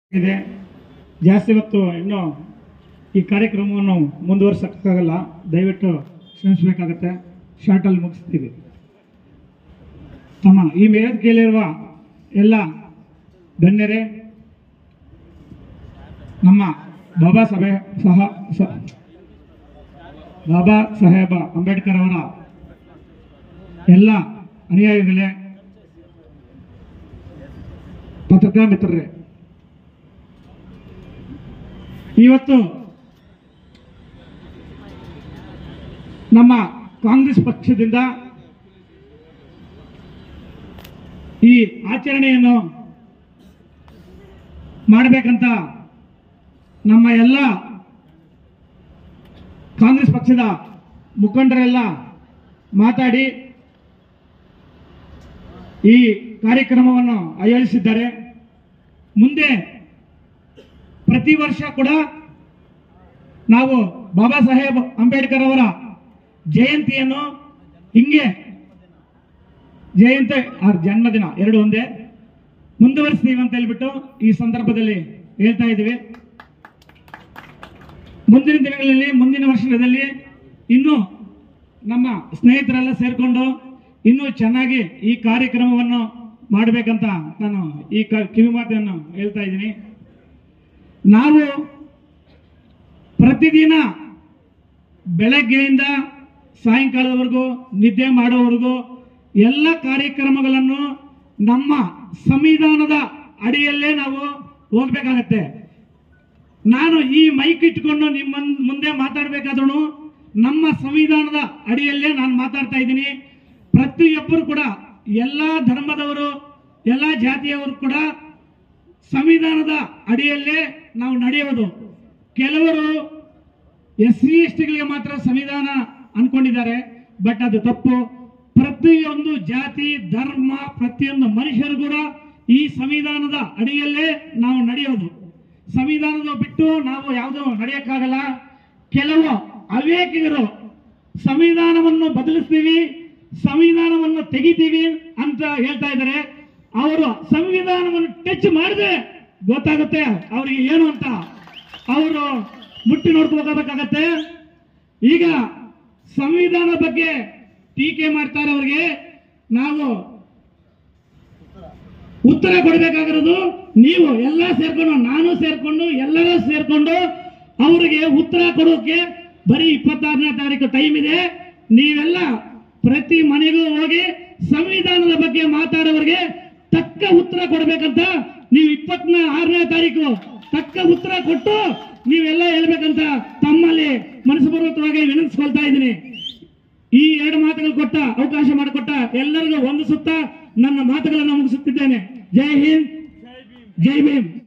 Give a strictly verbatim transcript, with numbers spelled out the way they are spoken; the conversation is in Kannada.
ಇದೆ ಜಾಸ್ತಿ ಹೊತ್ತು ಇನ್ನು ಈ ಕಾರ್ಯಕ್ರಮವನ್ನು ಮುಂದುವರಿಸಕ್ಕಾಗಲ್ಲ, ದಯವಿಟ್ಟು ಕ್ಷಮಿಸಬೇಕಾಗತ್ತೆ. ಶಾರ್ಟಲ್ಲಿ ಮುಗಿಸ್ತೀವಿ. ತಮ್ಮ ಈ ವೇದಿಕೆಯಲ್ಲಿರುವ ಎಲ್ಲ ಗಣ್ಯರೇ, ನಮ್ಮ ಬಾಬಾ ಸಾಹೇಬ ಸಹ ಬಾಬಾ ಸಾಹೇಬ ಅಂಬೇಡ್ಕರ್ ಅವರ ಎಲ್ಲ ಅನುಯಾಯಿಗಳೇ, ಪತ್ರಿಕಾ ಮಿತ್ರರೇ, ಇವತ್ತು ನಮ್ಮ ಕಾಂಗ್ರೆಸ್ ಪಕ್ಷದಿಂದ ಈ ಆಚರಣೆಯನ್ನು ಮಾಡಬೇಕಂತ ನಮ್ಮ ಎಲ್ಲ ಕಾಂಗ್ರೆಸ್ ಪಕ್ಷದ ಮುಖಂಡರೆಲ್ಲ ಮಾತಾಡಿ ಈ ಕಾರ್ಯಕ್ರಮವನ್ನು ಆಯೋಜಿಸಿದ್ದಾರೆ. ಮುಂದೆ ಪ್ರತಿ ವರ್ಷ ಕೂಡ ನಾವು ಬಾಬಾ ಸಾಹೇಬ್ ಅಂಬೇಡ್ಕರ್ ಅವರ ಜಯಂತಿಯನ್ನು ಹಿಂಗೆ ಜಯಂತಿ ಜನ್ಮದಿನ ಎರಡು ಒಂದೇ ಮುಂದುವರಿಸ್ತೀವಿ ಅಂತ ಹೇಳ್ಬಿಟ್ಟು ಈ ಸಂದರ್ಭದಲ್ಲಿ ಹೇಳ್ತಾ ಇದ್ದೀವಿ. ಮುಂದಿನ ದಿನಗಳಲ್ಲಿ, ಮುಂದಿನ ವರ್ಷದಲ್ಲಿ ಇನ್ನೂ ನಮ್ಮ ಸ್ನೇಹಿತರೆಲ್ಲ ಸೇರ್ಕೊಂಡು ಇನ್ನೂ ಚೆನ್ನಾಗಿ ಈ ಕಾರ್ಯಕ್ರಮವನ್ನು ಮಾಡಬೇಕಂತ ನಾನು ಈ ಕಿವಿ ಮಾತನ್ನು ಹೇಳ್ತಾ ಇದ್ದೀನಿ. ನಾವು ಪ್ರತಿದಿನ ಬೆಳಗ್ಗೆಯಿಂದ ಸಾಯಂಕಾಲದವರೆಗೂ ನಿದ್ದೆ ಮಾಡೋವರೆಗೂ ಎಲ್ಲ ಕಾರ್ಯಕ್ರಮಗಳನ್ನು ನಮ್ಮ ಸಂವಿಧಾನದ ಅಡಿಯಲ್ಲೇ ನಾವು ಹೋಗ್ಬೇಕಾಗತ್ತೆ. ನಾನು ಈ ಮೈಕ್ ಇಟ್ಕೊಂಡು ನಿಮ್ಮ ಮುಂದೆ ಮಾತಾಡಬೇಕಾದ್ರೂ ನಮ್ಮ ಸಂವಿಧಾನದ ಅಡಿಯಲ್ಲೇ ನಾನು ಮಾತಾಡ್ತಾ ಇದ್ದೀನಿ. ಪ್ರತಿಯೊಬ್ಬರು ಕೂಡ, ಎಲ್ಲ ಧರ್ಮದವರು, ಎಲ್ಲ ಜಾತಿಯವರು ಕೂಡ ಸಂವಿಧಾನದ ಅಡಿಯಲ್ಲೇ ನಾವು ನಡೆಯೋದು. ಕೆಲವರು ಎಸ್ ಸಿ ಎಸ್ ಟಿಗಳಿಗೆ ಮಾತ್ರ ಸಂವಿಧಾನ ಅನ್ಕೊಂಡಿದ್ದಾರೆ, ಬಟ್ ಅದು ತಪ್ಪು. ಪ್ರತಿಯೊಂದು ಜಾತಿ, ಧರ್ಮ, ಪ್ರತಿಯೊಂದು ಮನುಷ್ಯರು ಕೂಡ ಈ ಸಂವಿಧಾನದ ಅಡಿಯಲ್ಲೇ ನಾವು ನಡೆಯೋದು. ಸಂವಿಧಾನದ ಬಿಟ್ಟು ನಾವು ಯಾವುದೋ ನಡೆಯಕ್ಕಾಗಲ್ಲ. ಕೆಲವು ಅವಿವೇಕಿಗರು ಸಂವಿಧಾನವನ್ನು ಬದಲಿಸ್ತೀವಿ, ಸಂವಿಧಾನವನ್ನು ತೆಗಿತೀವಿ ಅಂತ ಹೇಳ್ತಾ ಇದ್ದಾರೆ. ಅವರು ಸಂವಿಧಾನವನ್ನು ಟಚ್ ಮಾಡದೆ ಗೊತ್ತಾಗುತ್ತೆ ಅವ್ರಿಗೆ ಏನು ಅಂತ. ಅವರು ಮುಟ್ಟಿ ನೋಡ್ಕೋಬೇಕಾಗತ್ತೆ. ಈಗ ಸಂವಿಧಾನ ಬಗ್ಗೆ ಟೀಕೆ ಮಾಡ್ತಾರೆ, ಅವ್ರಿಗೆ ನಾವು ಉತ್ತರ ಕೊಡಬೇಕಾಗಿರೋದು ನೀವು ಎಲ್ಲ ಸೇರ್ಕೊಂಡು, ನಾನು ಸೇರ್ಕೊಂಡು, ಎಲ್ಲರೂ ಸೇರ್ಕೊಂಡು ಅವರಿಗೆ ಉತ್ತರ ಕೊಡೋಕೆ ಬರೀ ಇಪ್ಪತ್ತಾರನೇ ತಾರೀಕು ಟೈಮ್ ಇದೆ. ನೀವೆಲ್ಲ ಪ್ರತಿ ಮನೆಗೂ ಹೋಗಿ ಸಂವಿಧಾನದ ಬಗ್ಗೆ ಮಾತಾಡೋರಿಗೆ ತಕ್ಕ ಉತ್ತರ ಕೊಡಬೇಕಂತ ನೀವು ಇಪ್ಪತ್ನ ಆರನೇ ತಾರೀಕು ತಕ್ಕ ಉತ್ತರ ಕೊಟ್ಟು ನೀವೆಲ್ಲ ಹೇಳ್ಬೇಕಂತ ತಮ್ಮಲ್ಲಿ ಮನಸ್ಪೂರ್ವಕವಾಗಿ ವಿನಂತಿಸ್ಕೊಳ್ತಾ ಇದ್ದೀನಿ. ಈ ಎರಡು ಮಾತುಗಳು ಕೊಟ್ಟ ಅವಕಾಶ ಮಾಡಿಕೊಟ್ಟ ಎಲ್ಲರಿಗೂ ಒಂದು ಸುತ್ತ ನನ್ನ ಮಾತುಗಳನ್ನು ಮುಗಿಸುತ್ತಿದ್ದೇನೆ. ಜೈ ಹಿಂದ್, ಜೈ ಭೀಮ್.